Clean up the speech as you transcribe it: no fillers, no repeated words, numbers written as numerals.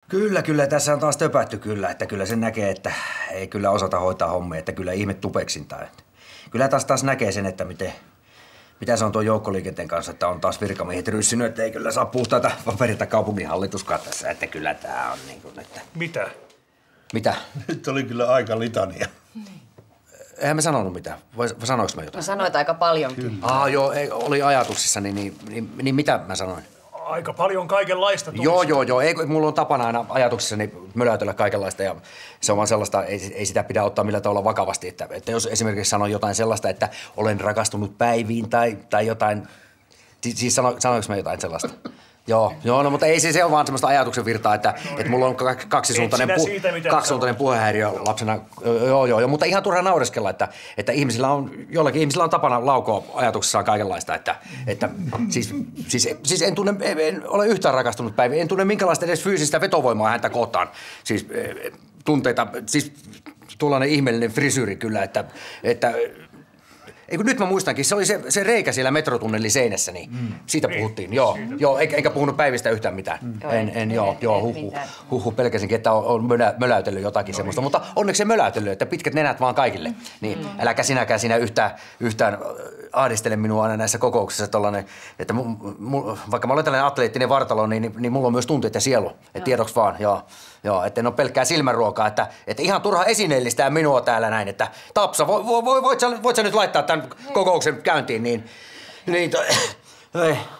Kyllä, tässä on taas töpätty kyllä, että kyllä sen näkee, että ei kyllä osata hoitaa hommia, että kyllä ihme tupeksinta. Kyllä taas näkee sen, että mitä se on tuon joukkoliikenteen kanssa, että on taas virkamiehet ryssynyt, että ei kyllä saa puhtaita paperita kaupunginhallituskaan tässä, että kyllä tää on niin kuin, että... Mitä? Nyt oli kyllä aika litania. Eihän me sanonut mitään. Sanoinko mä jotain? No sanoit aika paljonkin. Joo, oli ajatuksissani, niin mitä mä sanoin? Aika paljon kaikenlaista tulisi. Joo. Mulla on tapana aina ajatuksissani möläytellä kaikenlaista ja se on vaan sellaista, ei sitä pidä ottaa millään tavalla vakavasti. Että jos esimerkiksi sanon jotain sellaista, että olen rakastunut päiviin tai jotain, siis sanoinko mä jotain sellaista? Joo, no, mutta ei se on vaan semmoista ajatuksen virtaa, että mulla on kaksisuuntainen puhehäiriö lapsena. Joo, mutta ihan turha naureskella, että joillakin ihmisillä on tapana laukoa ajatuksessaan kaikenlaista, että siis en ole yhtään rakastunut päiviin, en tunne minkälaista edes fyysistä vetovoimaa häntä kohtaan, siis tunteita, siis tuollainen ihmeellinen frisyyri kyllä, että nyt mä muistankin, se oli se reikä siellä metrotunnelin seinässä, niin siitä puhuttiin, joo, enkä puhunut päivistä yhtään mitään. Pelkäsinkin, että on möläytellyt jotakin semmoista, mutta onneksi se möläytellyt, että pitkät nenät vaan kaikille. Niin äläkä sinäkään siinä yhtään ahdistele minua aina näissä kokouksissa tollanen, että vaikka mä olen tällainen atleettinen vartalo, niin mulla on myös tunteet ja sielu, että tiedoksi vaan, Joo, että en ole pelkkää silmänruokaa, että ihan turha esineellistää minua täällä näin, että Tapsa, voit sä nyt laittaa tämän kokouksen käyntiin, niin